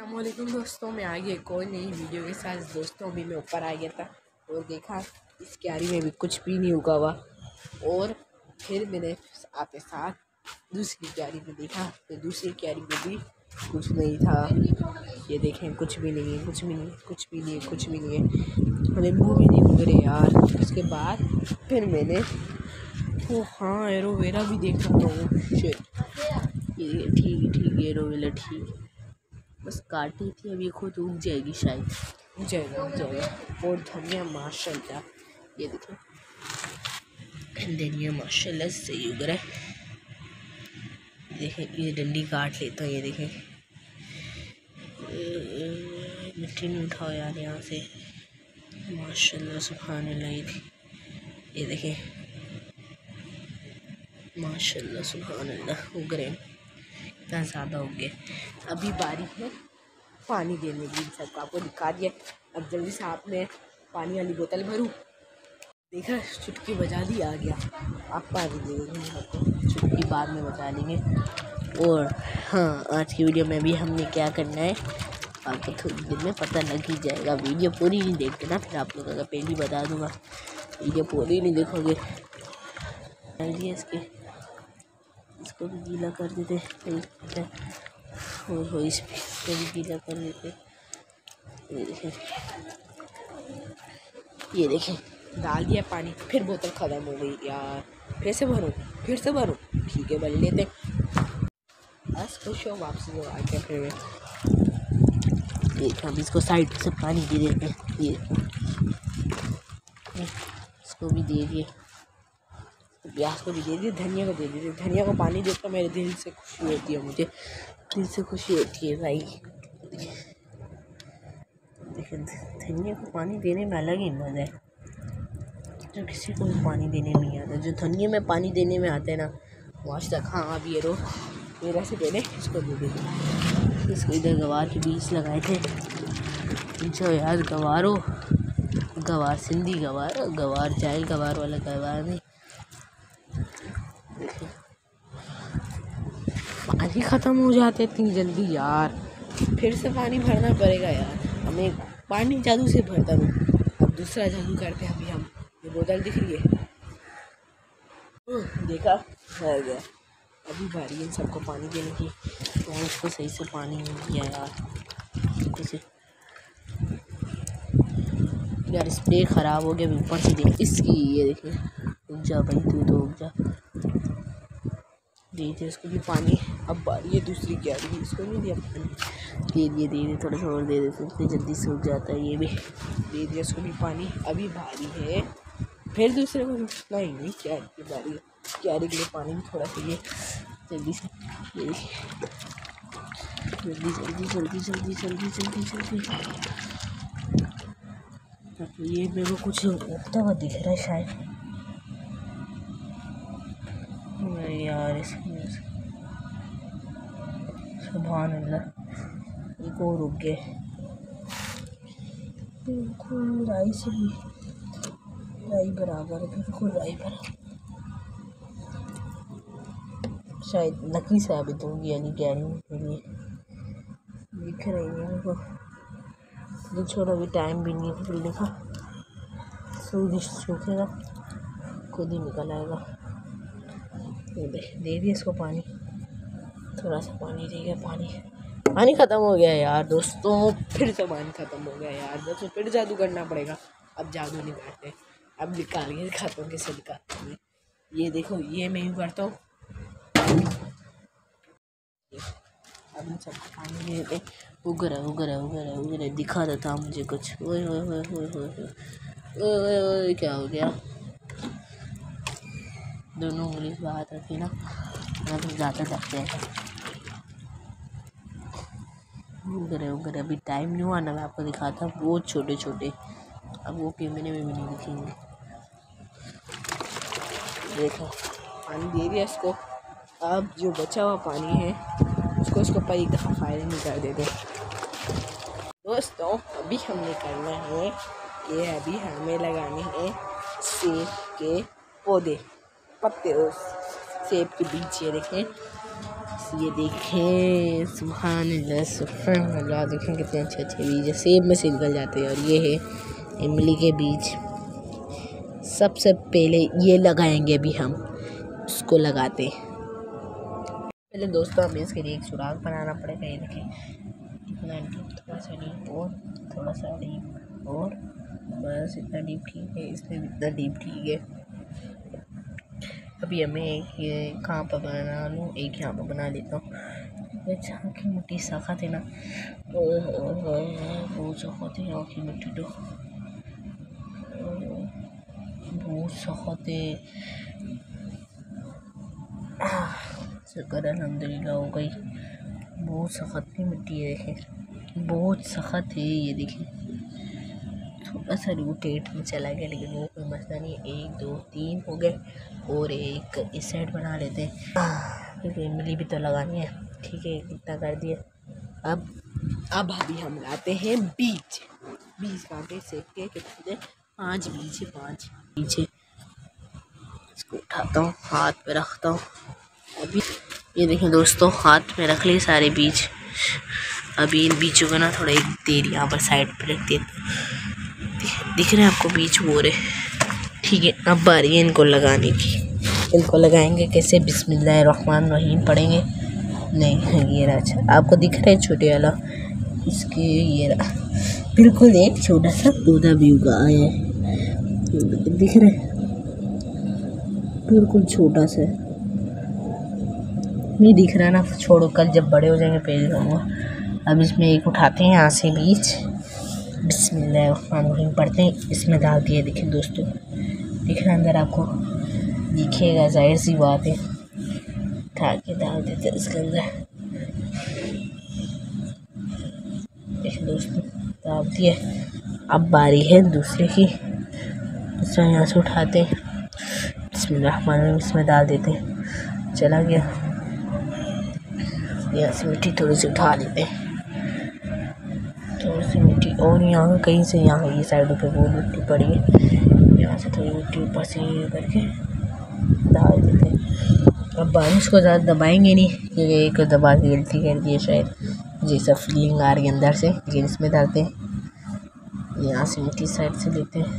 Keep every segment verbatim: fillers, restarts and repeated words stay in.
अस्सलामुअलैकुम दोस्तों, मैं आ गया कोई नई वीडियो के साथ। दोस्तों अभी मैं ऊपर आ गया था और देखा इस क्यारी में भी कुछ भी नहीं उगा हुआ, और फिर मैंने आपके साथ दूसरी क्यारी में देखा तो दूसरी क्यारी में भी कुछ नहीं था। ये देखें, कुछ भी नहीं है, कुछ भी नहीं कुछ भी नहीं है कुछ भी नहीं है नींबू भी नहीं उग रहे यार। उसके बाद फिर मैंने ओ हाँ एलोवेरा भी देख सकता हूँ। ये ठीक ठीक एलोवेरा ठीक बस काटी थी, अब ये खुद उग जाएगी, शायद उग जाएगा उग जाएगा और धनिया माशाल्लाह, ये देखो धनिया माशाल्लाह सही उग रहा है। देखें, ये डंडी काट लेता हूँ। ये देखें, मिट्टी नहीं उठाओ यार यहाँ से। माशाल्लाह सुभान अल्लाह, ये देखें माशाल्लाह सुभान अल्लाह उग रहे हैं, इतना ज़्यादा उग गए। अभी बारी है पानी देने की, सबको आपको दिखा दिया। अब जल्दी से आपने पानी वाली बोतल भरूँ, देखा चुटकी बजा दी, आ गया। आप पानी दे देंगे, आपको चुटकी बाद में बजा लेंगे। और हाँ, आज की वीडियो में भी हमने क्या करना है आपको थोड़ी देर में पता लग ही जाएगा। वीडियो पूरी नहीं देखते ना, फिर आप लोगों का पहले ही बता दूँगा। वीडियो पूरी नहीं देखोगे आइडिया इसके इसको भी गीला कर देते और हो इस पे भी गीला कर देते। ये देखें ये देखें डाल दिया पानी, फिर बोतल ख़त्म हो गई यार। फिर से भरूँ फिर से भरूँ ठीक है, भर लेते बस खुश हो वापसी आ गया। फिर देख हम इसको साइड से पानी दे देते हैं। ये इसको भी दे दिए, प्याज को भी दे दिए, धनिया को दे दिए। धनिया को पानी देता मेरे दिल से खुशी होती है, मुझे दिल से खुशी होती है भाई। देखिए धनिया को पानी देने में अलग ही मज़ा है, जो किसी को भी पानी देने में नहीं आता। जो धनिया में पानी देने में आता है ना, वो आज तक। हाँ अब ये रो मेरा से पहले इसको दे देते। इसको इधर गवार के बीज लगाए थे, जो यार गवार हो गवार सिंधी गवार गवार जाए गवार वाला गवार नहीं। पानी ख़त्म हो जाते इतनी जल्दी यार, फिर से पानी भरना पड़ेगा यार हमें। पानी जादू से भरता हूँ, अब दूसरा जादू करते हैं। अभी हम ये बोतल दिख रही है, देखा है गया। अभी बारी है सबको पानी देने की, तो उसको सही से पानी नहीं दिया यार। कुछ यार स्प्रे ख़राब हो गया ऊपर से, देख इसकी। ये देखिए उग जा भाई, तू तो उग जा। दे दिया इसको भी पानी। अब बारी है दूसरी क्यारी, इसको नहीं दिया पानी, दे दिए दे दिए थोड़ा सा और दे देते, इतनी जल्दी सूख जाता है। ये भी दे दिया इसको भी पानी। अभी बारी है फिर दूसरे को, नहीं नहीं क्यारी की बारी है, क्यारी के लिए पानी भी थोड़ा चाहिए। जल्दी से ये जल्दी जल्दी जल्दी जल्दी जल्दी जल्दी जल्दी तो ये मेरे को कुछ उगता हुआ दिख रहा है शायद यार। इसमें सुभान अल्लाह, एक और रुक गए। बिल्कुल राई से भी राई बराबर है, बिल्कुल राई बराबर। शायद लकी साबित होगी यानी कैरिंग के लिए दिख रही है मेरे को। तो छोड़ा, अभी टाइम भी नहीं है, फिर देखा सूरज सूखेगा खुद ही निकल आएगा। दे दे दिया इसको पानी, थोड़ा सा पानी दे गया। पानी पानी ख़त्म हो गया यार दोस्तों, फिर से पानी ख़त्म हो गया यार दोस्तों। फिर जादू करना पड़ेगा। अब जादू नहीं करते, अब निकाल के खाते हैं, कैसे निकालते हैं। ये देखो, ये मैं यूँ करता हूँ। अब मैं सबको पानी दे देते। उग रहा उग रहा उग रहा उग रहा दिखा देता मुझे कुछ। ओए ओए ओए ओए ओए ओए ओए क्या हो गया। दोनों उंगली से बात रखी ना, मैं तो ज़्यादा लगते हैं। उग रहे उग रहे अभी टाइम नहीं हुआ ना, मैं आपको दिखाता बहुत छोटे छोटे। अब वो कैमरे में भी नहीं दिखेंगे। देखो पानी दे दिया इसको। अब जो बचा हुआ पानी है उसको इसको पर एक दफ़ा फायरिंग नहीं कर देते दोस्तों। अभी हमने करना है कि अभी हमें लगाने हैं सेब के पौधे, पत्ते, सेब के बीज। ये देखें ये देखें, सुभान अल्लाह सुभान अल्लाह, देखें कितने अच्छे अच्छे बीज सेब में से निकल जाते हैं। और ये है इमली के बीज। सबसे पहले ये लगाएंगे, अभी हम उसको लगाते पहले दोस्तों हमें इसके लिए एक सुराख बनाना पड़ेगा। ये देखें इतना डीप, थोड़ा सा डीप और थोड़ा सा डीप और बस इतना डीप ठीक है, इसमें इतना डीप ठीक है। अभी हमें एक ये कहाँ पर बना लूँ, एक यहाँ पर बना लेता हूँ। जहाँ की मिट्टी सख्त है ना, बहुत सख्त है यहाँ की मिट्टी, तो बहुत सख्त है। शुक्र अल्हम्दुलिल्लाह हो गई। बहुत सख्त की मिट्टी है, देखें बहुत सख्त है। ये देखें थोड़ा सा रोटेट में चला गया, लेकिन वो कोई मसला नहीं। एक दो तीन हो गए और एक इस साइड बना लेते हैं, क्योंकि इमली भी तो लगानी है। ठीक है, इतना कर दिया। अब अब अभी हम लाते हैं बीज। बीज काटे सेक के कितने, पाँच बीज है, पाँच बीज है। इसको उठाता हूँ, हाथ पे रखता हूँ। अभी ये देखें दोस्तों, हाथ में रख लिए सारे बीज। अभी इन बीजों को ना थोड़ा एक देर यहाँ पर साइड पे रख देते। दिख रहे हैं आपको बीज वो रहे। ठीक है, अब बारी है इनको लगाने की। इनको लगाएंगे कैसे, बिस्मिल्लाहिर्रहमानिर्रहीम पढ़ेंगे। नहीं ये रहा, अच्छा आपको दिख रहा है छोटे वाला, इसके ये रहा बिल्कुल एक छोटा सा पौधा भी उगा है, दिख रहा है बिल्कुल छोटा सा। नहीं दिख रहा ना, छोड़ो कल जब बड़े हो जाएंगे पेड़ होंगे। अब इसमें एक उठाते हैं यहाँ से बीज, बिस्मिल्लाहिर्रहमानिर्रहीम पढ़ते हैं, इसमें डाल दिए। देखिए दोस्तों, दिख रहा अंदर आपको दिखेगा, जाहिर सी बात है। उठा के डाल देते हैं इसके अंदर। देखिए दोस्तों डाल दिए। अब बारी है दूसरे की, दूसरा यहाँ से उठाते हैं, बिस्मिल्लाहिर्रहमानिर्रहीम इसमें डाल देते हैं। चला गया, यहाँ से मिट्टी थोड़ी सी उठा लेते हैं, थोड़ी सी मिट्टी। और यहाँ कहीं से यहाँ ये साइडों पे बहुत मिट्टी पड़ी है, यहाँ से थोड़ी मिट्टी ऊपर से करके डाल देते हैं। अब बारिश को ज़्यादा दबाएंगे नहीं, क्योंकि एक दबा के गलती कर दी है शायद, जैसा फीलिंग आ रही है अंदर से। लेकिन इसमें डालते हैं, यहाँ से मिट्टी साइड से लेते हैं,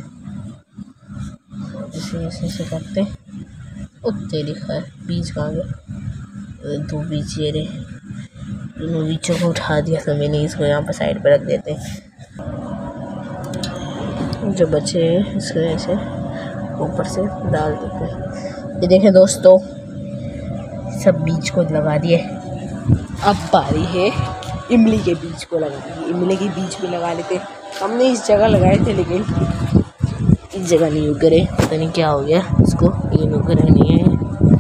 इसे ऐसे ऐसे करते हैं। उत्ते लिखा है बीज कहाँ गए, दो बीज ये रहे, दोनों बीजों को उठा दिया था मैंने। इसको यहाँ पर साइड पर रख देते हैं, जो बचे हैं इसको ऐसे ऊपर से डाल देते हैं। ये देखें दोस्तों, सब बीज को लगा दिए। अब बारी है इमली के बीज को लगाने। इमली के बीज भी लगा लेते। हमने इस जगह लगाए थे, लेकिन इस जगह नहीं उग रहे, पता नहीं क्या हो गया इसको, लेकिन उग रहे नहीं है।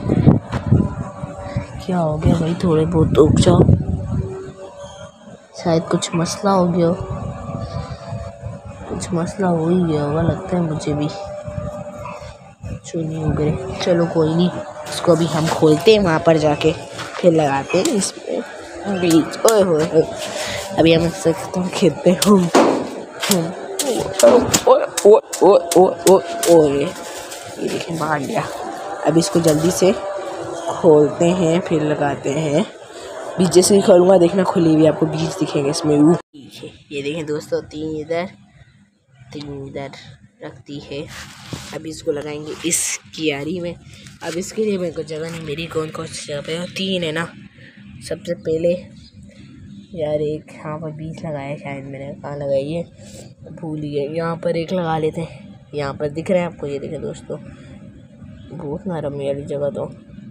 क्या हो गया भाई, थोड़े बहुत उग जाओ, शायद कुछ मसला हो गया, कुछ मसला हो ही गया होगा लगता है मुझे भी, जो नहीं उग रहे। चलो कोई नहीं, इसको अभी हम खोलते हैं, वहाँ पर जाके फिर लगाते हैं इसमें बीज। ओए होए, अभी हम इससे खेलते हैं। ओए ये देखें भाग गया। अब इसको जल्दी से खोलते हैं, फिर लगाते हैं बीज। जैसे ही खोलूँगा देखना, खुली हुई आपको बीज दिखेंगे इसमें। वो ये देखें दोस्तों, तीन इधर तीन इधर रखती है। अब इसको लगाएंगे इस क्यारी में। अब इसके लिए मेरे को जगह नहीं, मेरी कौन कौन सी जगह पे तीन है ना। सबसे पहले यार एक यहाँ पर बीज लगाया शायद मैंने, कहाँ लगाई है भूल ही गया। यहाँ पर एक लगा लेते हैं, यहाँ पर दिख रहे हैं आपको, ये देखें दोस्तों बहुत नरम है वाली जगह। तो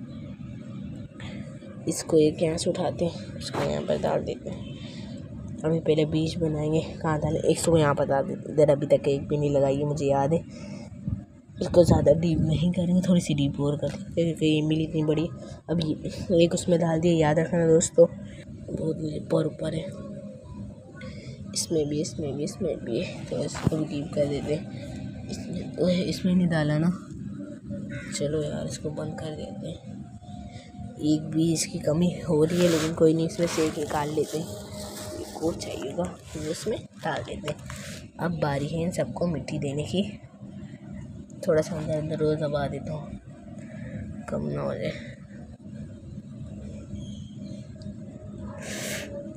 इसको एक यहाँ से उठाते हैं, उसको यहाँ पर डाल देते हैं। अभी पहले बीज बनाएंगे, कहाँ डालें, एक सौ यहाँ पर डाल देते। इधर अभी तक एक भी नहीं लगाई है, मुझे याद है। इसको ज़्यादा डीप नहीं करेंगे, थोड़ी सी डीप और कर देंगे, क्योंकि ये मिली इतनी बड़ी। अभी एक उसमें डाल दिया, याद रखना दोस्तों, बहुत ऊपर ऊपर है। इसमें भी इसमें भी इसमें भी तो इसको भी डीप कर देते हैं। इसमें इसमें नहीं डाला ना, चलो यार इसको बंद कर देते हैं। एक भी इसकी कमी हो रही है, लेकिन कोई नहीं, इसमें से एक निकाल लेते हैं। एक और चाहिएगा तो इसमें डाल देते हैं। अब बारी है इन सबको मिट्टी देने की। थोड़ा सा अंदर अंदर रोज़ दबा देता हूँ, कम ना हो जाए।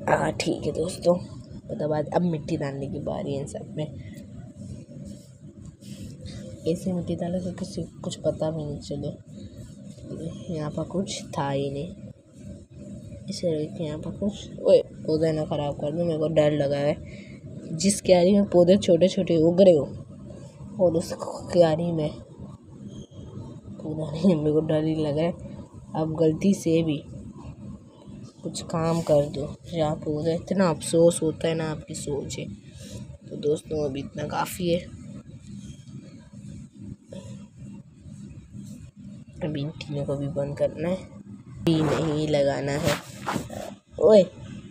हाँ ठीक है दोस्तों, मतलब बाद अब मिट्टी डालने की बारी है इन सब में। ऐसे मिट्टी डाले तो किसी को कुछ पता भी नहीं चले। यहाँ पर कुछ था ही नहीं, इसे रख यहाँ पर कुछ। ओए पौधे ना ख़राब कर दो, मेरे को डर लगा है। जिस क्यारी में पौधे छोटे छोटे उग रहे हो और उस क्यारी में पौधा नहीं, मेरे को डर ही लगा है। अब गलती से भी कुछ काम कर दो जहाँ पौधा, इतना अफसोस होता है ना आपकी सोच है। तो दोस्तों अभी इतना काफ़ी है, अभी इन टीनों को भी बंद करना है, भी नहीं लगाना है। ओए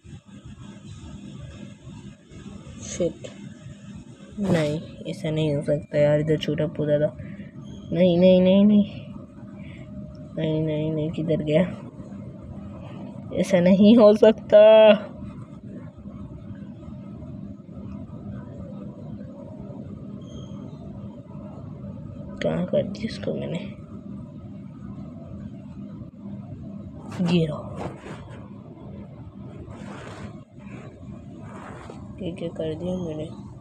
शिट, नहीं ऐसा नहीं हो सकता यार, इधर छोटा पौधा था। नहीं नहीं नहीं नहीं नहीं नहीं नहीं किधर गया, ऐसा नहीं हो सकता। कहाँ कर दिया इसको मैंने, गिरा। ठीक है कर दिया मैंने,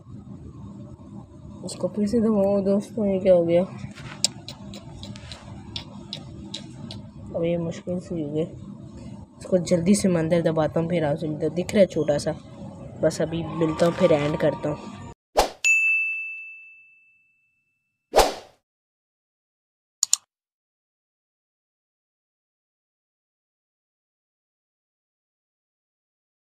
उसको फिर से दबाओ दोस्तों। ये क्या हो गया, अब ये मुश्किल से हो गया। इसको जल्दी से मैं अंदर दबाता हूँ, फिर आपसे मिलता, दिख रहा है छोटा सा। बस अभी मिलता हूँ, फिर एंड करता हूँ।